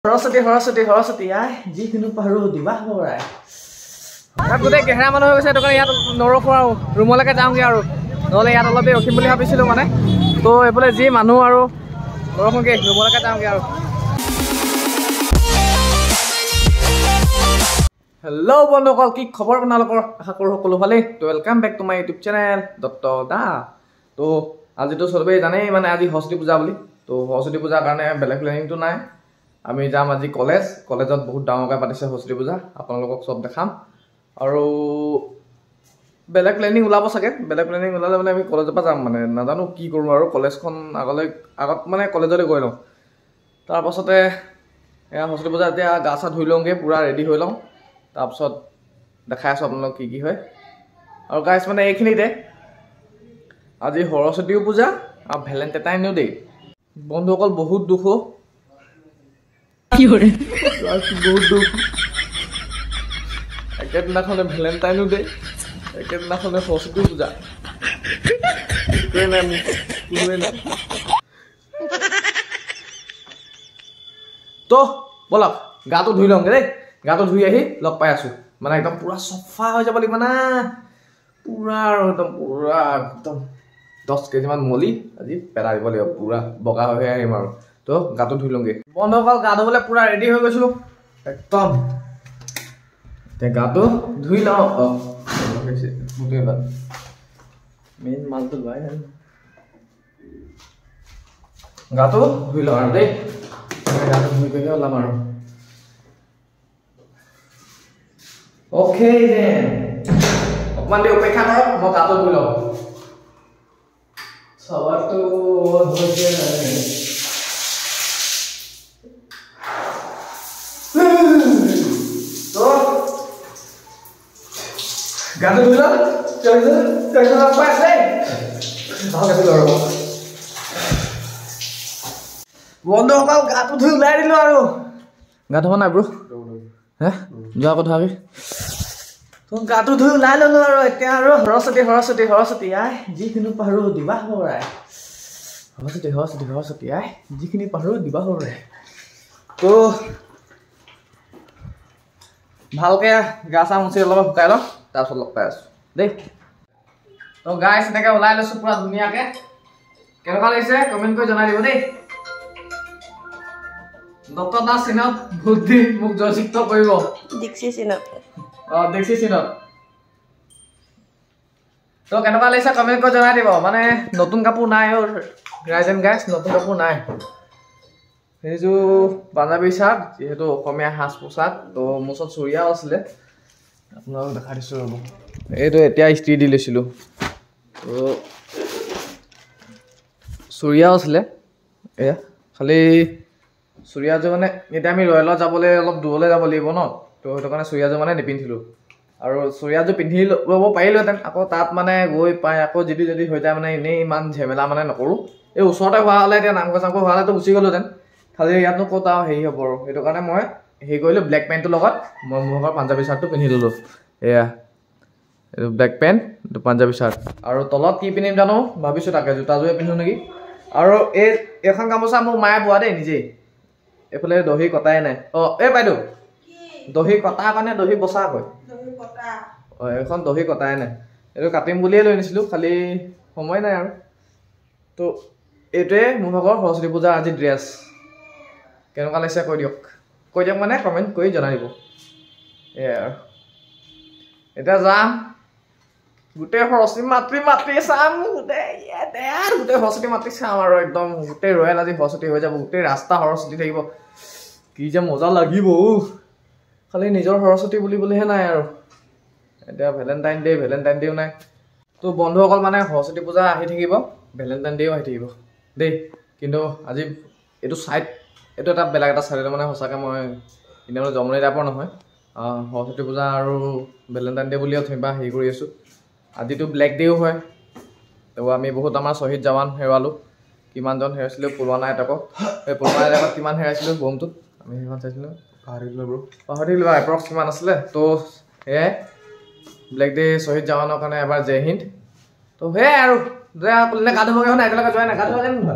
সৰস্বতী আই যিখিনি পাৰো দিবা হৰাই গোটেই কেহেৰা মানুহ হৈ গৈছে সেইটো কাৰণে ইয়াত নৰখোঁ আৰু ৰুমলৈকে যাওঁগৈ আৰু নহ'লে ইয়াত অলপ দেৰি ৰখিম বুলি ভাবিছিলোঁ মানে তো এইফালে যি মানুহ আৰু নৰখোঁগৈ ৰুমলৈকে যাওঁগৈ আৰু হেল্ল' বন্ধুসকল কি খবৰ আপোনালোকৰ আশা কৰোঁ সকলো ভালেই তো welcome back to my YouTube channel Dutta da তো আজিতো চবেই জানেই মানে আজি সৰস্বতী পূজা বুলি তো সৰস্বতী পূজাৰ কাৰণে বেলেগ প্লেনিংটো নাই আমি যাম আজি কলেজত বহুত ডাঙৰকৈ পাতিছে সৰস্বতী পূজা আপোনালোকক চব দেখাম আৰু বেলেগ প্লেনিং ওলাব চাগে বেলেগ প্লেনিং ওলালে মানে আমি কলেজৰ পৰা যাম মানে নাজানো কি কৰোঁ আৰু কলেজখন আগত মানে কলেজলৈ গৈ লওঁ তাৰপাছতে এয়া সৰস্বতী পূজা এতিয়া গা চা ধুই লওঁগৈ পূৰা ৰেডি হৈ লওঁ তাৰপিছত দেখাই আছোঁ আপোনালোক কি হয় আৰু গাইছ মানে এইখিনিতে আজি সৰস্বতীও পূজা আৰু ভেলেণ্টাইনো ডে বন্ধুসকল বহুত দুখ বহুত দুখ একেদিনাখনে ভেলেণ্টাইনো ডে একেদিনাখনে সৰস্বতী পূজা তো বলক গাটো ধুই লওঁগৈ দেই গাটো ধুই আহি লগ পাই আছোঁ মানে একদম পূৰা চফা হৈ যাব লাগিব না পূৰা আৰু একদম 10 কেজিমান মলি আজি পেলাই দিব লাগিব পূৰা বগা হৈ আহিম আৰু তো গাটো ধুই লওঁগৈ বন্ধুসকল গা ধুবলৈ পূৰা ৰেডি হৈ গৈছোঁ একদম এতিয়া গাটো ধুই লওঁ মেইন মালটো লোৱাই নাই গাটো ধুই লওঁ আৰু দেই গাটো ধুই পেলাই ওলাম আৰু অ'কে দেন অকণমান দেৰি অপেক্ষা কৰক মই গাটো ধুই লওঁ চাৱাৰটো হৈছে গাটো ধুই লওঁ বন্ধুসকল গাটো ধুই ওলাই দিলোঁ আৰু গা ধুব নাই ব্ৰ হে যোৱা কথা গাটো ধুই ওলাই ল'লোঁ আৰু এতিয়া আৰু সৰস্বতী আই যিখিনি পাৰোঁ দিবা হৰাই সৰস্বতী আই যিখিনি পাৰোঁ দিবা হৰাই তো ভালকৈ গা চা মুচি অলপ শুকাই লওঁ তাৰপিছত লগ পাই আছোঁ দেই তো গাইছ এনেকৈ ওলাই লৈছোঁ পূৰা ধুনীয়াকৈ কেনেকুৱা লাগিছে কমেণ্ট কৰি জনাই দিব দেই দত্ত দাস চিনত বুদ্ধি মোক জয়যুক্ত কৰিব দীক্ষী চিনত তো কেনেকুৱা লাগিছে কমেণ্ট কৰি জনাই দিব মানে নতুন কাপোৰ নাই ৰাইজ এণ্ড গাইজ নতুন কাপোৰ নাই সেইযোৰ পাঞ্জাবী চাৰ্ট যিহেতু অসমীয়া সাজ পোছাক তো মোৰ ওচৰত চুৰিয়াও আছিলে আপোনালোকক দেখাই দিছোঁ ৰ'ব এইটো এতিয়া ইস্ত্ৰি দি লৈছিলোঁ তো চুৰিয়াও আছিলে এয়া খালি চুৰিয়াযোৰ মানে এতিয়া আমি ৰয়েলত যাবলৈ অলপ দূৰলৈ যাব লাগিব ন তো সেইটো কাৰণে চুৰিয়াযোৰ মানে নিপিন্ধিলোঁ আৰু চুৰিয়াযোৰ পিন্ধি ল'ব পাৰিলোহেঁতেন আকৌ তাত মানে গৈ পাই আকৌ যদি হৈ যায় মানে এনেই ইমান ঝেমেলা মানে নকৰোঁ এই ওচৰতে হোৱা হ'লে এতিয়া নামঘৰ চামঘৰ হোৱা হ'লেতো গুচি গ'লোহেঁতেন খালি ইয়াতনো ক'ত আৰু হেৰি হ'ব আৰু সেইটো কাৰণে মই হেৰি কৰিলোঁ ব্লেক পেণ্টটোৰ লগত মই মোৰ ঘৰৰ পাঞ্জাবী চাৰ্টটো পিন্ধি ল'লোঁ এয়া এইটো ব্লেক পেণ্ট এইটো পাঞ্জাবী চাৰ্ট আৰু তলত কি পিন্ধিম জানো ভাবিছোঁ তাকে জোতাযোৰে পিন্ধোঁ নেকি আৰু এইখন গামোচা মোৰ মায়ে বোৱা দেই নিজেই এইফালে দহি কটাই নাই অঁ এই বাইদেউ দহি কটা কাৰণে দহি বচা কয় অঁ এইখন দহি কটাই নাই এইটো কাটিম বুলিয়ে লৈ আনিছিলোঁ খালি সময় নাই আৰু তো এইটোৱে মোৰ ভাগৰ সৰস্বতী পূজাৰ আজি ড্ৰেছ কেনেকুৱা লাগিছে কৈ দিয়ক মানে কমেণ্ট কৰি জনাই দিব এয়াই আৰু এতিয়া যাম গোটেই সৰস্বতী মাতৃ চাম গোটেই সৰস্বতী মাতৃ চাম আৰু একদম গোটেই ৰয়েল আজি সৰস্বতী হৈ যাব গোটেই ৰাস্তা সৰস্বতী থাকিব কি যে মজা লাগিব খালি নিজৰ সৰস্বতী বুলিবলৈহে নাই আৰু এতিয়া ভেলেণ্টাইন ডেও নাই তো বন্ধুসকল মানে সৰস্বতী পূজা আহি থাকিব ভেলেণ্টাইন ডেও আহি থাকিব দেই কিন্তু আজি এইটো এটা বেলেগ এটা চাইড মানে সঁচাকৈ মই এনেই মানে জমনি টাইপৰ নহয় সৰস্বতী পূজা আৰু ভেলেণ্টাইন ডে বুলিও বা হেৰি কৰি আছোঁ আজিতো ব্লেক ডেও হয় তো আমি বহুত আমাৰ শ্বহীদ জৱান হেৰুৱালোঁ কিমানজন হেৰাইছিলোঁ পুৰণা এটাকত সেই পুৰণা এটাকত কিমান হেৰাইছিলোঁ বমটোত আমি সেইখন চাইছিলোঁ পাহৰি দিলোঁ এপ্ৰক্স কিমান আছিলে তো সেয়াই ব্লেক ডে শ্বহীদ জৱানৰ কাৰণে এবাৰ জয় হিন্দ তো সেয়াই আৰু গা ধুবগৈ নাই একেলগে যোৱাই নাই গা ধুব জানো নহয়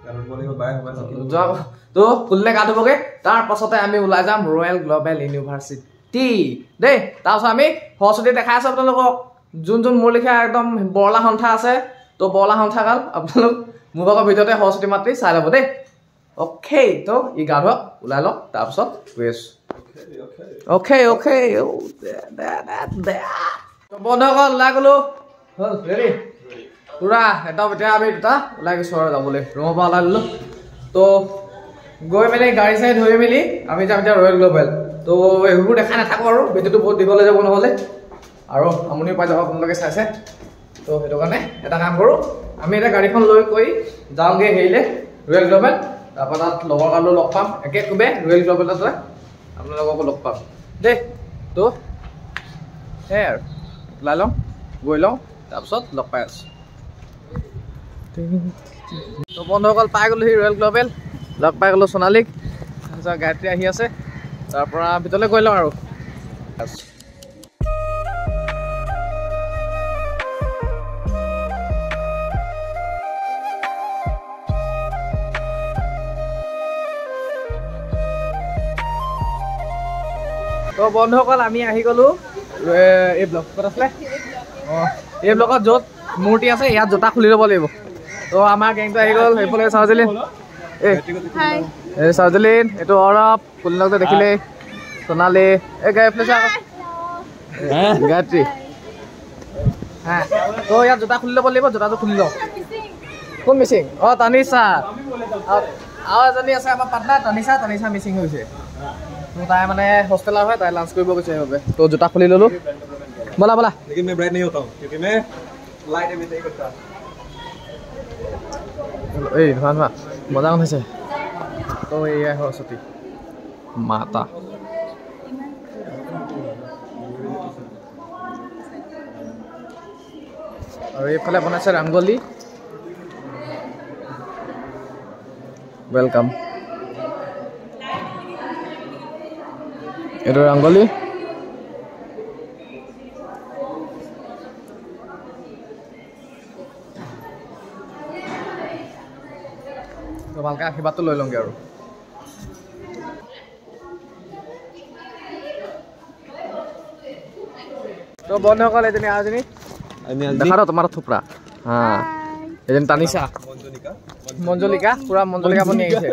তো খুলিলে গা ধুবগে তাৰ পাছতে আমি ওলাই যাম ৰয়েল গ্ল'বেল ইউনিভাৰ্চিটি দেই তাৰপিছত আমি সৰস্বতী দেখাই আছো আপোনালোকক যোন যোন মোৰ লিখা একদম বৰলা সন্থা আছে তো বৰলা সন্থা কাল আপোনালোক মোৰ ভাগৰ ভিতৰতে সৰস্বতী মাতৃ চাই ল'ব দেই অ'কে তো ই গা ধুৱক ওলাই লওক তাৰপিছত গৈ আছো অ'কে বন্ধুসকল ওলাই গ'লো হ'ল ৰেডি পুৰা একদম এতিয়া আমি দুটা ওলাই গৈছো আৰু যাবলৈ ৰুমৰ পৰা ওলাই ল'লো তো গৈ মেলি গাড়ী চাড়ী ধৰি মেলি আমি যাম এতিয়া ৰয়েল গ্ল'বেল তো এইবোৰ দেখাই নাথাকোঁ আৰু ভিডিঅ'টো বহুত দীঘলৈ যাব নহ'লে আৰু আমনি পাই যাব আপোনালোকে চাইছে তো সেইটো কাৰণে এটা কাম কৰোঁ আমি এতিয়া গাড়ীখন লৈ কৰি যাওঁগৈ হেৰিলে ৰয়েল গ্ল'বেল তাৰপৰা তাত লগৰ কালো লগ পাম একেকোবে ৰয়েল গ্ল'বেলত আপোনালোককো লগ পাম দেই তো সেয়াই আৰু ওলাই লওঁ গৈ লওঁ তাৰপিছত লগ পাই আছোঁ তো বন্ধুসকল পাই গ'লোহি ৰয়েল গ্ল'বেল লগ পাই গ'লোঁ সোণালীক তাৰপিছত গায়ত্ৰী আহি আছে তাৰপৰা ভিতৰলৈ গৈ লওঁ আৰু তো বন্ধুসকল আমি আহি গ'লোঁ এই ব্লক ক'ত আছিলে অঁ এই ব্লকত য'ত মূৰ্তি আছে ইয়াত জোতা খুলি ল'ব লাগিব তো আমাৰ গেংটো আহি গ'ল এইফালে চাৰ্জেলিন এই চাৰ্জেলিন এইটো অৰপ কুলিনক যে দেখিলে সোণালী এই গায়ত্ৰী গায়ত্ৰী হা তো ইয়াত জোতা খুলি ল'ব লাগিব জোতাটো খুলি লওঁ কোন মিচিং অঁ তানিছা আৰু এজনী আছে আমাৰ পাৰ্টনাৰ তানিছা মিচিং হৈছে তাই মানে হোষ্টেলাৰ হয় তাই লাঞ্চ কৰিব গৈছে সেইবাবে তো জোতা খুলি ল'লোঁ बोला लेकिन मैं ब्राइट नहीं होता हूँ क्योंकि मैं लाइट में नहीं करता ए धन्यवाद मजा হৈছে তো এয়া সৰস্বতী মাতা আৰু এইফালে বনাইছে ৰংগোলী वेलकम এইটো ৰংগোলী তো ভালকৈ আশীৰ্বাদটো লৈ লওঁগৈ আৰু তো বন্ধুসকল এজনী আৰু এজনী দেখা ৰ তোমাৰ থোপৰা হা এজনী তানিছা মঞ্জলিকা পুৰা মঞ্জলিকা বনি আহিছে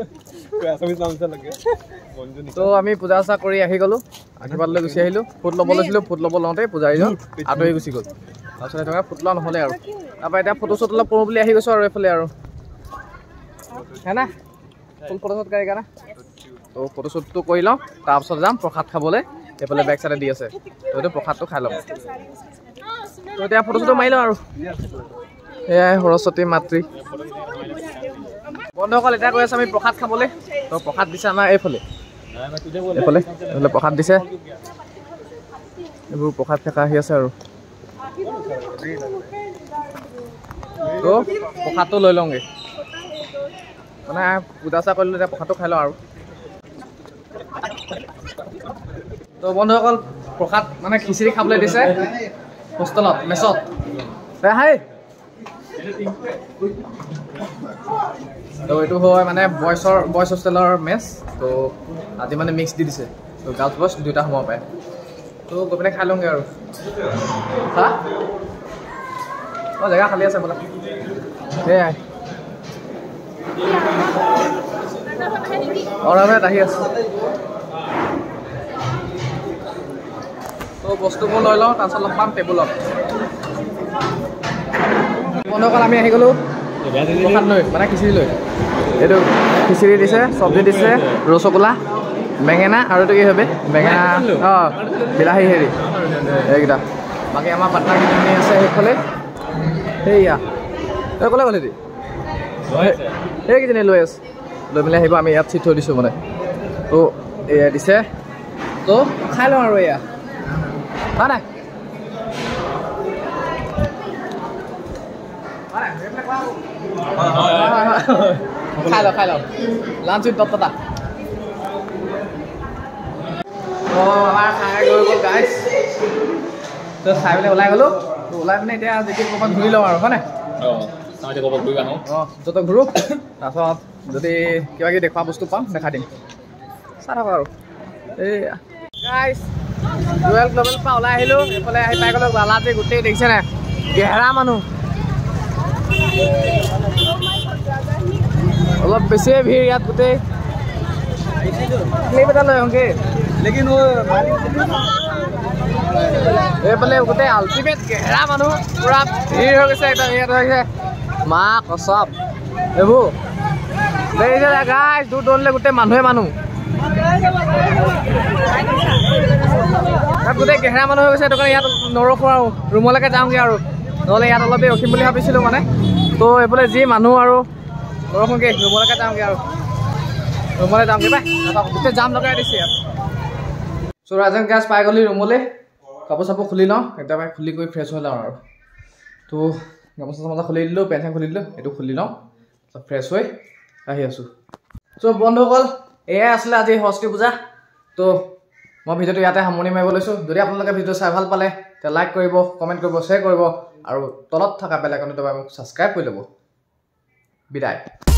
তো আমি পূজা চা কৰি আহি গ'লোঁ আশীৰ্বাদ লৈ গুচি আহিলোঁ ফুট ল'ব লৈছিলোঁ ফুট ল'ব লওঁতে পূজাৰীজন আঁতৰি গুচি গ'ল তাৰপিছত সেইটো ফুট লোৱা নহ'লে আৰু তাৰপৰা এতিয়া ফটো শ্বুট অলপ কৰোঁ বুলি আহি গৈছোঁ আৰু এইফালে আৰু है ना ফুল ফটোশ্বুট কৰি কাৰণে তো ফটোশ্বুটটো কৰি লওঁ তাৰপিছত যাম প্ৰসাদ খাবলৈ এইফালে বেক চাইডে দি আছে তো এইটো প্ৰসাদটো খাই লওঁ তো এতিয়া ফটোশ্বুটটো মাৰি লওঁ আৰু এয়াই সৰস্বতী মাতৃ বন্ধুসকল এতিয়া গৈ আছোঁ আমি প্ৰসাদ খাবলৈ তো প্ৰসাদ দিছে আমাৰ এইফালে প্ৰসাদ দিছে এইবোৰ প্ৰসাদ ফেকা আহি আছে আৰু তো প্ৰসাদটো লৈ লওঁগৈ মানে পূজা চা কৰিলোঁ এতিয়া প্ৰসাদটো খাই লওঁ আৰু তো বন্ধুসকল প্ৰসাদ মানে খিচিৰি খাবলৈ দিছে হোষ্টেলত মেছত হাই তো এইটো হয় মানে বইজ হোষ্টেলৰ মেছ তো আজি মানে মিক্স দি দিছে তো গাৰ্লছ বইজ দুয়োটা সোমাব পাৰে তো গৈ পিনে খাই লওঁগৈ আৰু হা অঁ জেগা খালী আছে বোলা সেয়াই অৰামে আহি আছে তো বস্তুবোৰ লৈ লওঁ তাৰপিছত লগ পাম টেবুলত বন্ধুসকল আমি আহি গ'লোঁ প্ৰসাদ লৈ মানে খিচিৰি লৈ এইটো খিচিৰি দিছে চব্জি দিছে ৰসগোল্লা বেঙেনা আৰু এইটো কি হবে বেঙেনা অঁ বিলাহী হেৰি এইকেইটা বাকী আমাৰ পাৰ্টনাৰখিনি আছে সেইফালে সেয়া এই ক'লে গ'লে এইকেইজনী লৈ আছে লৈ মেলি আহিব আমি ইয়াত চিট থৈ দিছোঁ মানে তো এয়া দিছে তো খাই লওঁ আৰু এয়া হয় নাই খাই লওঁ লাঞ্চ উইথ দত্ততা আমাৰ খাই গৈ গ'ল গাইজ তো চাই পেলাই ওলাই গ'লোঁ তো ওলাই পিনে এতিয়া যেতিয়া ক'ৰবাত ঘূৰি লওঁ আৰু হয় নাই য'ত ঘূৰো তাৰপিছত যদি কিবা কিবি দেখুৱা বস্তু পাম দেখাই দিম চাই থাকক আৰু এই গাইছ ৰয়েল গ্ল'বেল পৰা ওলাই আহিলোঁ এইফালে আহি পাই গ'লোঁ বালাজী গোটেই দেখিছে নাই গেহেৰা মানুহ অলপ বেছিয়ে ভিৰ ইয়াত গোটেই ক্লিপ এটা লৈ আহোঁগৈ লেকিন এইফালে গোটেই আল্টিমেট গেহেৰা মানুহ পূৰা ভিৰ হৈ গৈছে একদম ইয়াত হৈছে মা কচব এইবোৰ দেখিছে গাইছ দূৰ দূৰলৈ গোটেই মানুহে মানুহ ইয়াত গোটেই গেহেৰা মানুহ হৈ গৈছে সেইটো কাৰণে ইয়াত নৰখোঁ আৰু ৰুমলৈকে যাওঁগৈ আৰু নহ'লে ইয়াত অলপ দেৰি ৰখিম বুলি ভাবিছিলোঁ মানে তো এইফালে যি মানুহ আৰু নৰখোঁগৈ ৰুমলৈকে যাওঁগৈ আৰু ৰুমলৈ যাওঁগৈ পাই গোটেই জাম লগাই দিছে ইয়াত চ' ৰাজেন গেছ পাই গ'লি ৰুমলৈ কাপোৰ চাপোৰ খুলি লওঁ একদম খুলি কৰি ফ্ৰেছ হৈ লওঁ আৰু তো গামোচা চামোচা খুলি দিলোঁ পেণ্ট চেণ্ট খুলি দিলোঁ এইটো খুলি লওঁ চব ফ্ৰেছ হৈ আহি আছোঁ চ' বন্ধুসকল এয়াই আছিলে আজি সৰস্বতী পূজা তো মই ভিডিঅ'টো ইয়াতে সামৰণি মাৰিব লৈছোঁ যদি আপোনালোকে ভিডিঅ' চাই ভাল পালে তেতিয়া লাইক কৰিব কমেণ্ট কৰিব শ্বেয়াৰ কৰিব আৰু তলত থকা বেল আইকনটো দবাই মোক ছাবস্ক্ৰাইব কৰি ল'ব বিদায়